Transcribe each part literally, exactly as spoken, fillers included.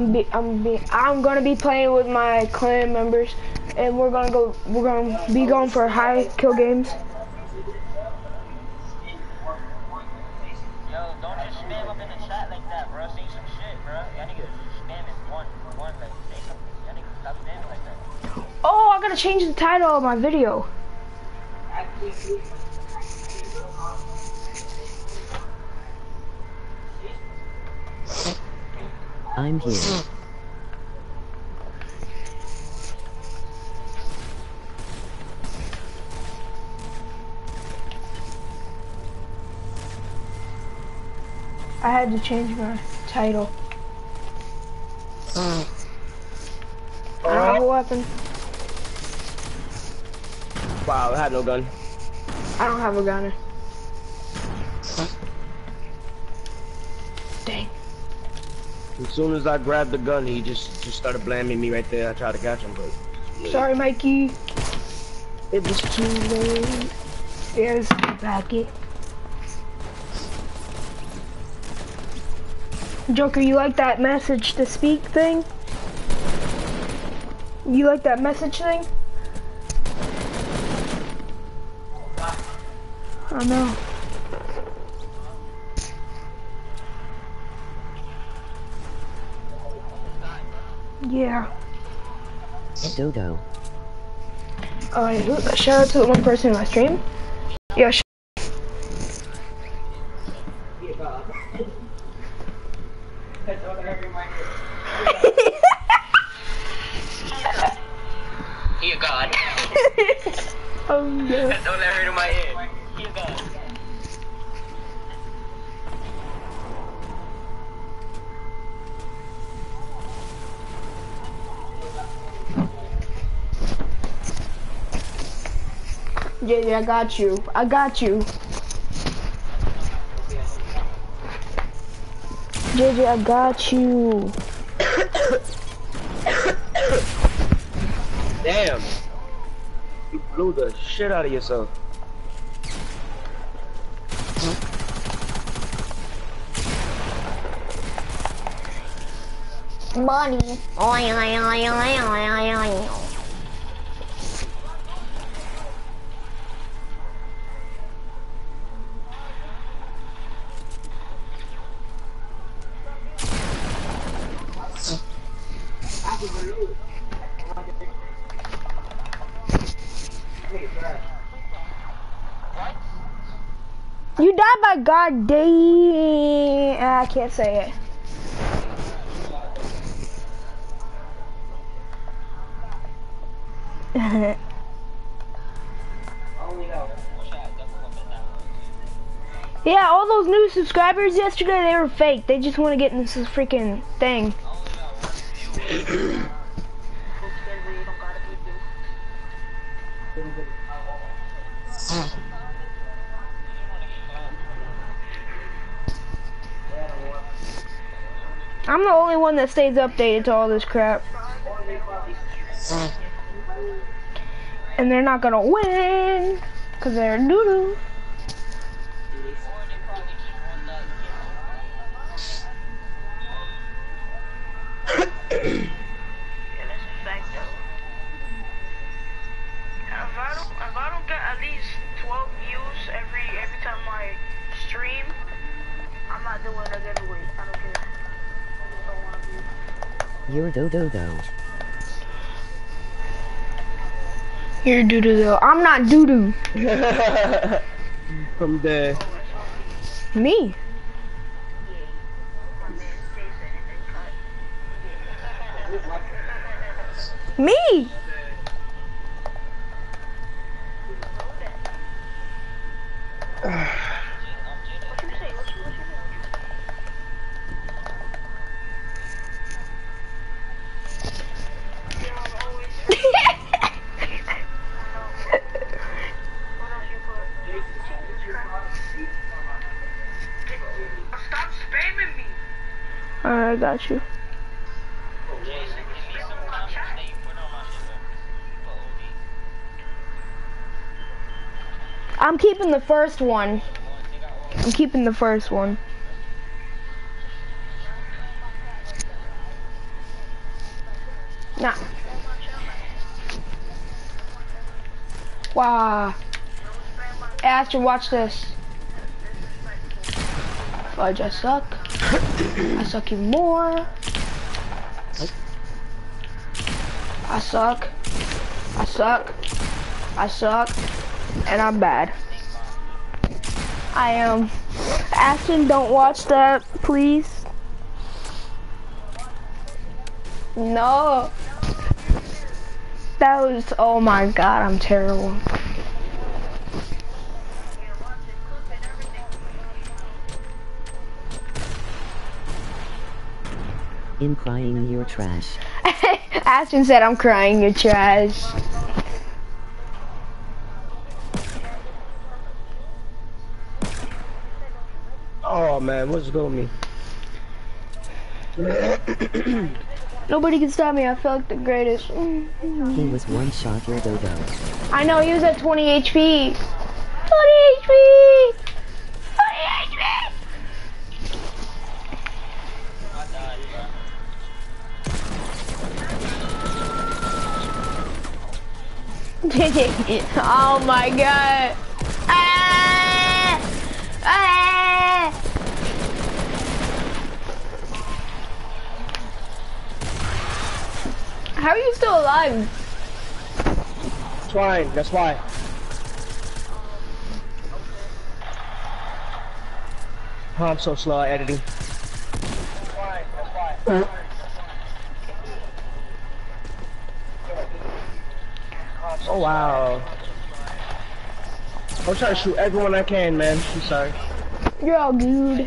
be, I'm be, I'm gonna be playing with my clan members, and we're gonna go. We're gonna be going for high kill games. Yo, don't just spam up in the chat like that, bro. Say some shit, bro. Y'all niggas spamming one, one, like, say something. Y'all niggas stop spamming like that. Oh, I gotta change the title of my video. I'm here. I had to change my title. I don't have a weapon. Wow, I had no gun. I don't have a gunner. Dang. As soon as I grabbed the gun, he just just started blaming me right there. I tried to catch him, but Sorry, Mikey. it was too late. Here's Becky. Joker, you like that message to speak thing? You like that message thing? I know. Yeah. Dodo. Alright, uh, shout out to the one person in my stream. Yeah, sh He a god. Oh no. Don't let her in my ear. He a god. Yeah, yeah, I got you. I got you. J J, I got you. Damn. You blew the shit out of yourself. Money. Oy, oy, oy, oy, oy, oy, oy. You died by God damn. I can't say it. Yeah, all those new subscribers yesterday, they were fake. They just want to get in this freaking thing. I'm the only one that stays updated to all this crap. And they're not gonna win, cause they're doo-doo. If I don't get at least twelve views every every time I stream, I'm not doing a giveaway. I don't care. I just don't want to be. You're Dodo. You're doo-doo though. I'm not doo-doo. From there. Me. Me. Stop spamming me. Alright, I got you. I'm keeping the first one. I'm keeping the first one. Nah. Wow. Hey, Astrid, watch this. Fudge, I suck. I suck even more. I suck. I suck. I suck. And I'm bad. I am. Um, Ashton, don't watch that, please. No. That was, oh my god, I'm terrible. In crying, you're trash. Ashton said I'm crying, you're trash. Oh man, what's going me? Nobody can stop me, I feel like the greatest. He was one shot your dodo. I know, he was at twenty H P. twenty H P! twenty H P! Oh my god. Ah! Ah! How are you still alive? Trying, that's why. Oh, I'm so slow at editing. That's why, that's why. Oh wow. I'm trying to shoot everyone I can, man. I'm sorry. You're all good.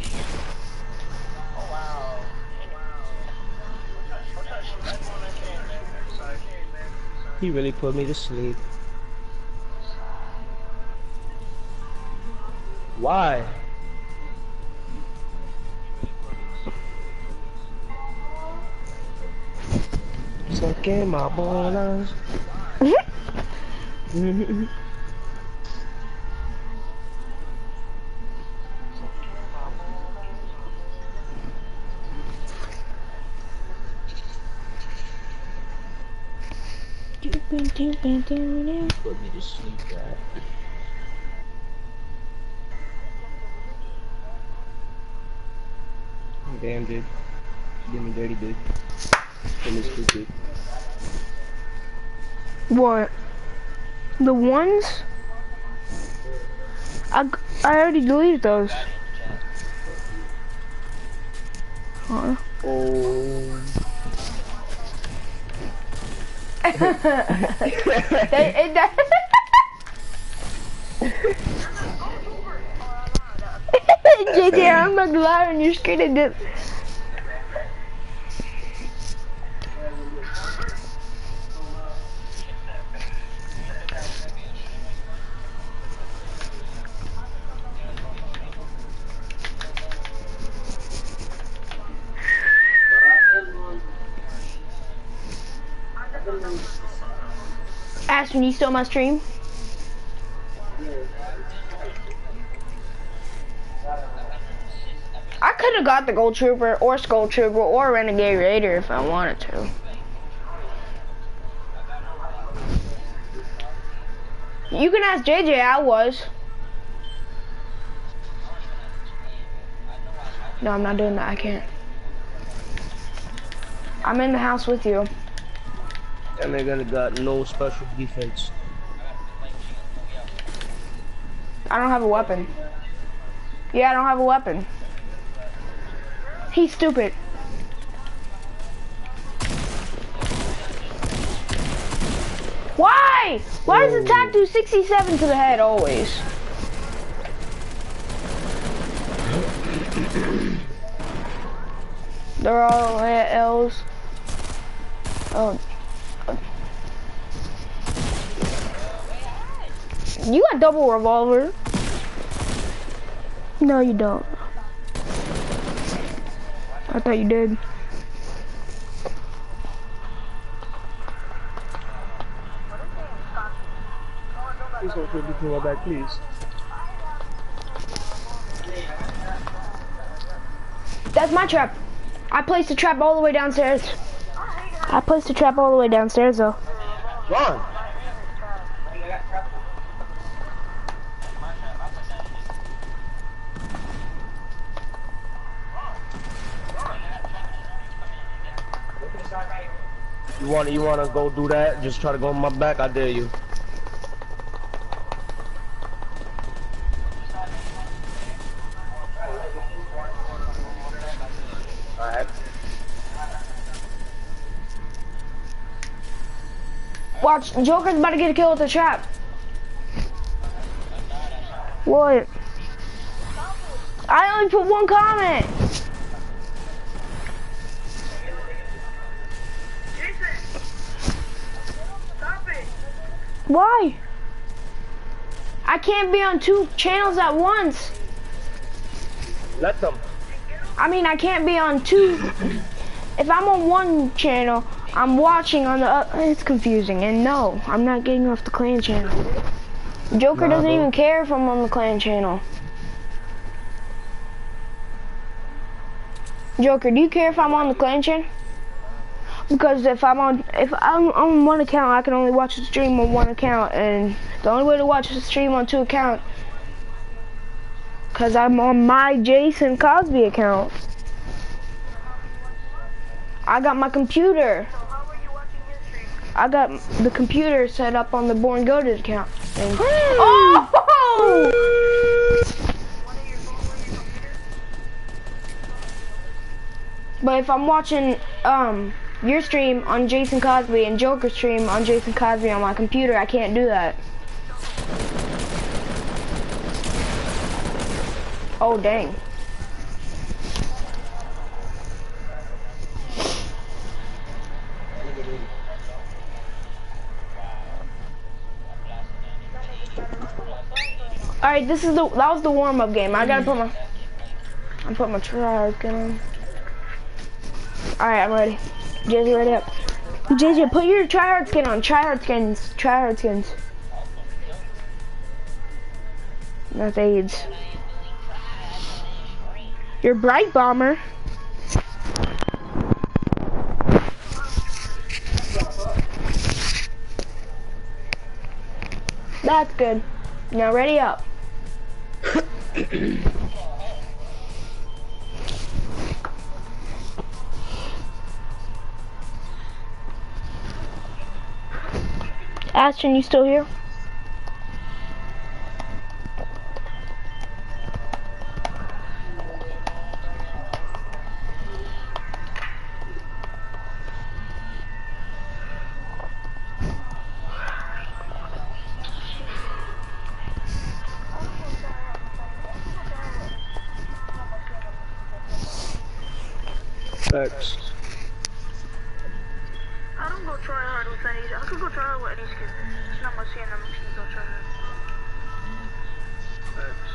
He really put me to sleep. Why? Sucking my balls. Put me to sleep, right? Damn, dude. Get me dirty, dude. Get me stupid. What? The ones? I, I already deleted those. Huh? Oh. they, it, that J J, I'm not gonna lie on your screen and dip. Ashton, you still my stream? I could have got the Gold Trooper or Skull Trooper or Renegade Raider if I wanted to. You can ask J J, I was. No, I'm not doing that, I can't. I'm in the house with you. And they're gonna got no special defense. I don't have a weapon. Yeah, I don't have a weapon. He's stupid. Why? Why does the attack do sixty-seven to the head always? They're all at L's. Oh. You got double revolver. No, you don't. I thought you did. Please don't put me through my back, please. That's my trap. I placed the trap all the way downstairs. I placed the trap all the way downstairs though. Run. You wanna you wanna go do that? Just try to go on my back. I dare you. Alright. Watch, Joker's about to get a kill with the trap. What? I only put one comment. Why? I can't be on two channels at once. Let them. I mean, I can't be on two. If I'm on one channel, I'm watching on the other. It's confusing. And no, I'm not getting off the clan channel. Joker Nah, doesn't bro. even care if I'm on the clan channel. Joker, do you care if I'm on the clan channel? Because if I'm on, if I'm on one account, I can only watch the stream on one account, and the only way to watch the stream on two accounts, cause I'm on my Jason Cosby account. I got my computer. I got the computer set up on the Born Goated account. And oh! But if I'm watching um. your stream on Jason Cosby and Joker's stream on Jason Cosby on my computer, I can't do that. Oh, dang. Alright, this is the, that was the warm-up game. I gotta put my, I put my try skin on. Alright, I'm ready. J J, ready up. J J, put your tryhard skin on. Tryhard skins. Tryhard skins. That's AIDS. You're Bright Bomber. That's good. Now ready up. Ashton, you still here? Thanks. I don't go try hard with any. I could go try hard with any skin. It's not my skin. I'm just gonna go try hard. Thanks.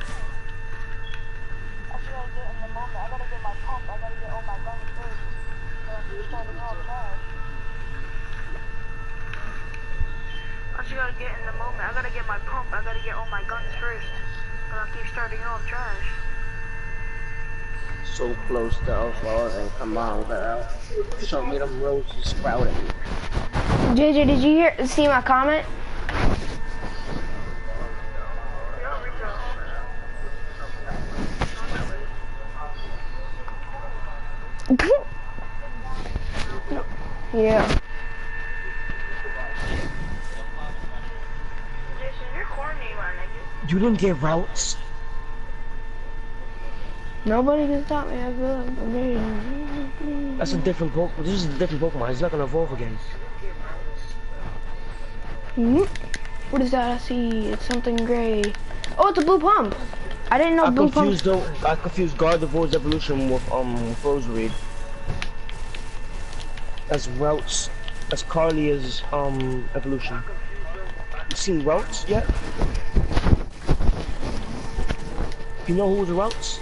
I gotta get in the moment. I gotta get my pump. I gotta get all my guns first. So I'm starting off trash. I just gotta get in the moment. I gotta get my pump. I gotta get all my guns first. But I keep starting off trash. So close to Alpha, and come on, girl. Show me them roses sprouting. J J, did you hear see my comment? Yeah. Jason, you're corny, my nigga. You didn't get routes. Nobody can stop me. I feel like I'm That's a different Pokemon. This is a different Pokemon. He's not gonna evolve again. Hmm? What is that? I see. It's something gray. Oh, it's a blue pump. I didn't know I blue pump. confused though. I confused Gardevoir's evolution with um with Roserade. That's Routes. That's Carlia's um evolution. You seen Routes yet? You know who's Routes?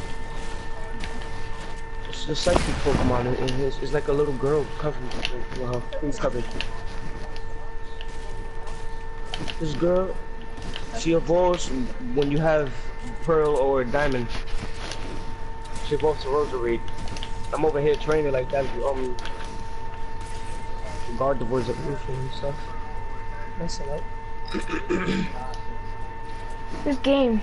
It's the psychic Pokemon in, in his. It's like a little girl covered with her face covered. This girl, she evolves when you have Pearl or Diamond. She evolves to Roserade. I'm over here training like that. Um, Guard the boys of roofing and stuff. That's alright. This game.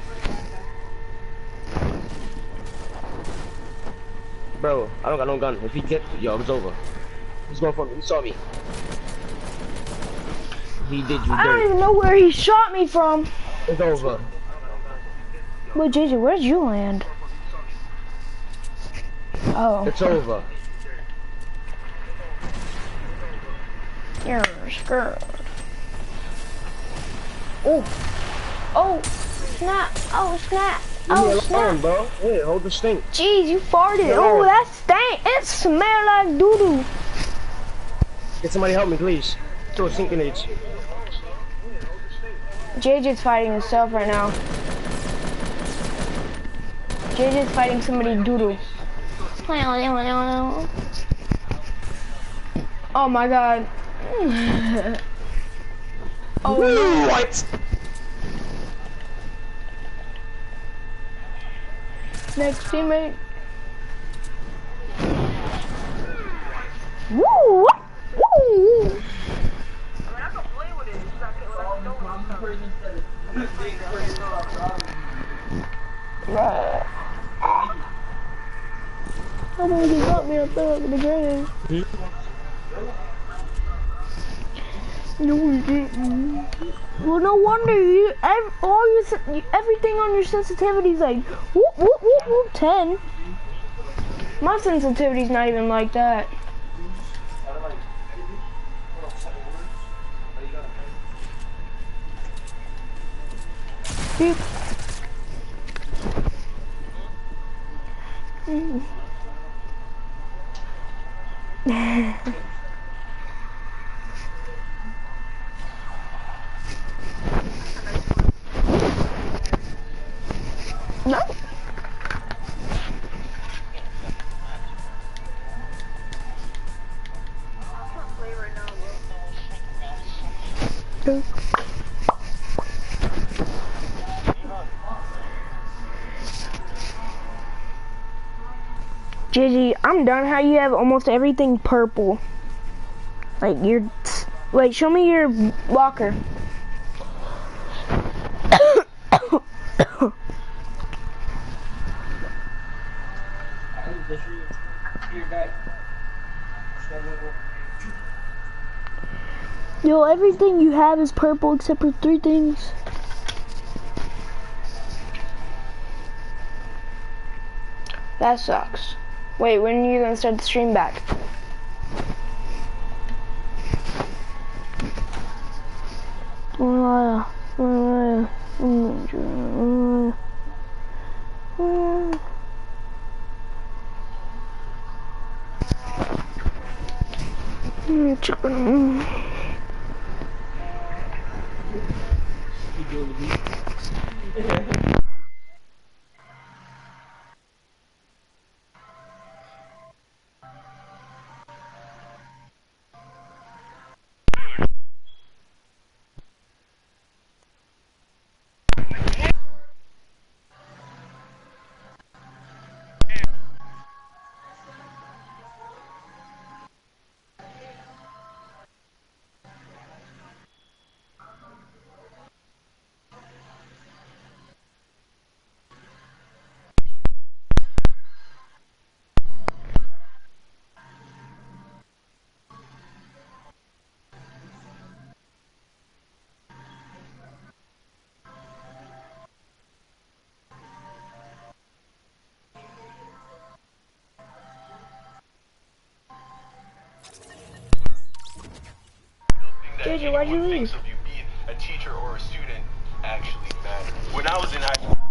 Bro, I don't got no gun. If he get, yo, it's over. He's going for me. He saw me. He did you I don't dirty. even know where he shot me from. It's over. Wait, J J, where'd you land? Oh. It's over. You're scared. Oh. Oh, snap. Oh, snap. Leave me Oh, alone, snap. bro. Hey, hold the stink. Jeez, you farted. Yeah. Oh, that stank. It smelled like doo-doo. Get somebody help me, please. Throw a sink grenades. J J's fighting himself right now. J J's fighting somebody doo-doo. Oh my god. Oh no. What? Next teammate. Woo! Woo! I mean, I can play with it. It's just I can't let it go. Somebody got me up there in the ground. No, you didn't. Well, no wonder you. Ev all your sen- you- everything on your sensitivity's like whoop whoop whoop whoop ten. My sensitivity's not even like that. Beep. Mm. No. Play right now, bro. Gigi, I'm done. How you have almost everything purple? Like you're. Wait, show me your locker. Yo, everything you have is purple except for three things. That sucks. Wait, when are you gonna start the stream back? Chicken. J J, why'd you leave? Of you being a teacher or a student actually matters. When I was in high school.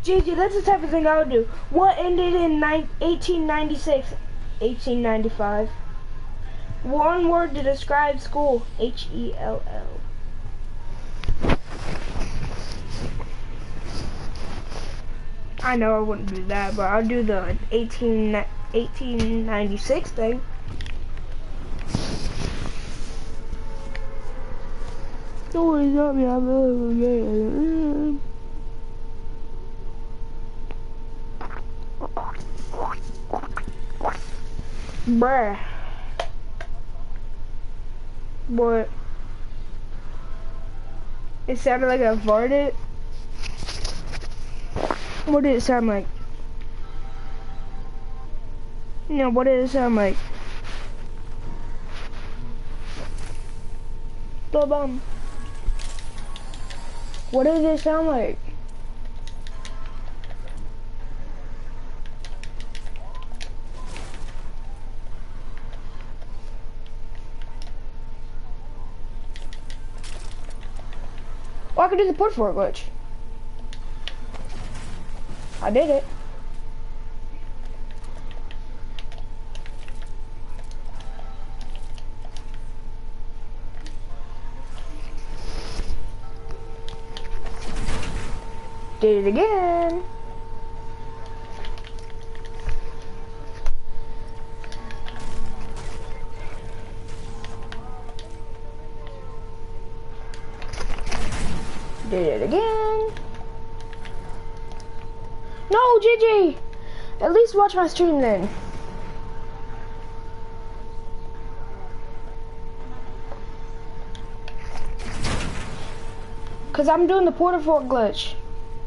J J, that's the type of thing I would do. What ended in eighteen ninety-six? eighteen ninety-five. One word to describe school. H E L L. I know I wouldn't do that, but I'll do the eighteen, eighteen ninety-six thing. Nobody's got me. I'm Bruh. What? It sounded like I farted. What did it sound like? No, what did it sound like? The bum. What did it sound like? Oh, I could do the port for it glitch. I did it. Did it again. Did it again. No, J J! At least watch my stream then. Cause I'm doing the porta fort glitch.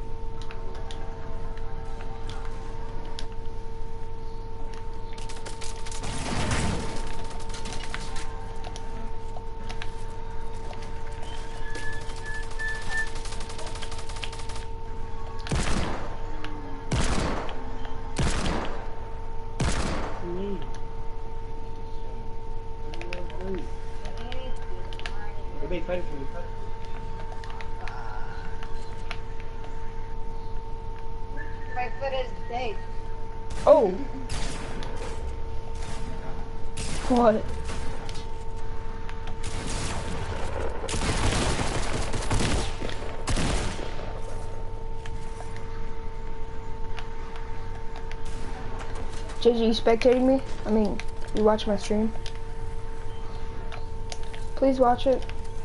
My foot is dead. Oh. What? J J, you spectating me? I mean, you watch my stream? Please watch it.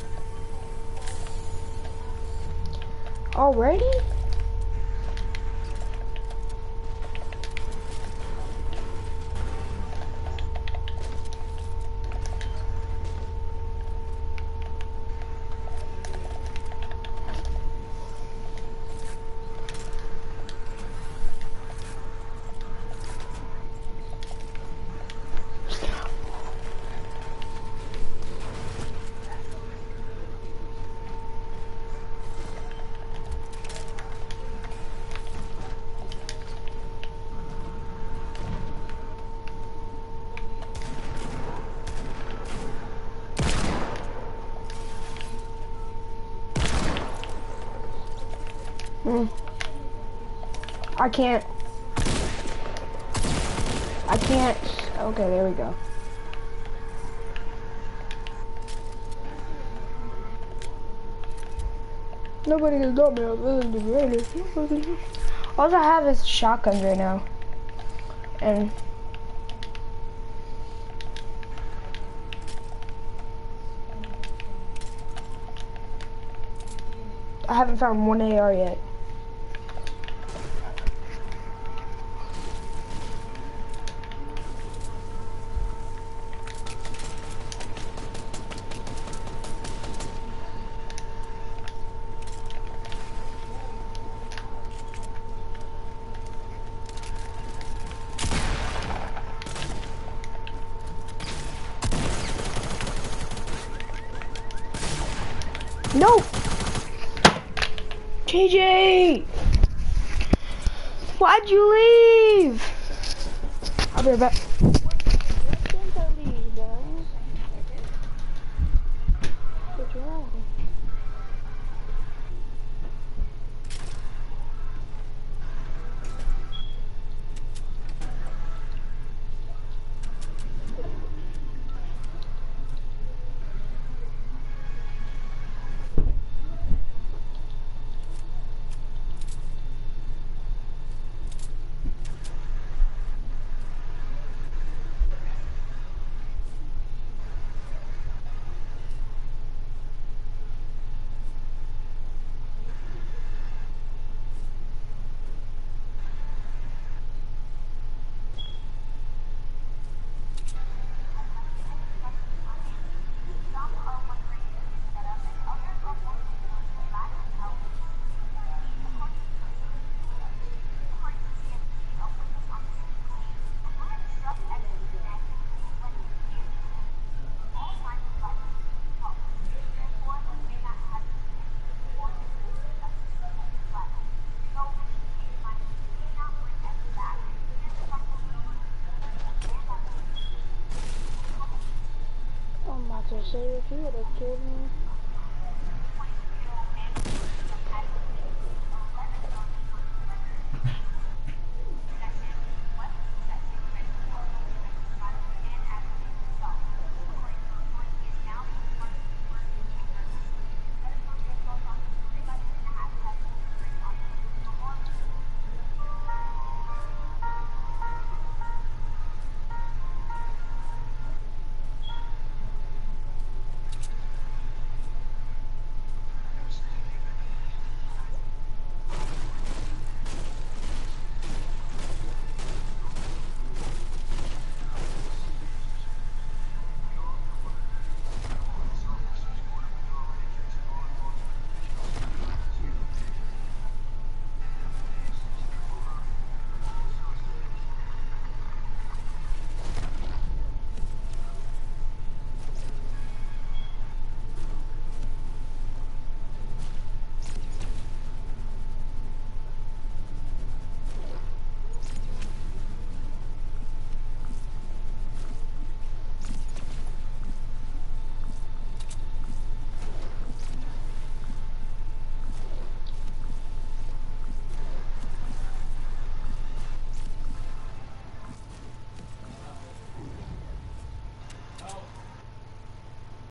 Already? Mm. I can't. I can't. Okay, there we go. Nobody can stop me. I'm really degraded. All I have is shotguns right now. And I haven't found one A R yet. No! J J! Why'd you leave? I'll be right back. say if you would have killed me.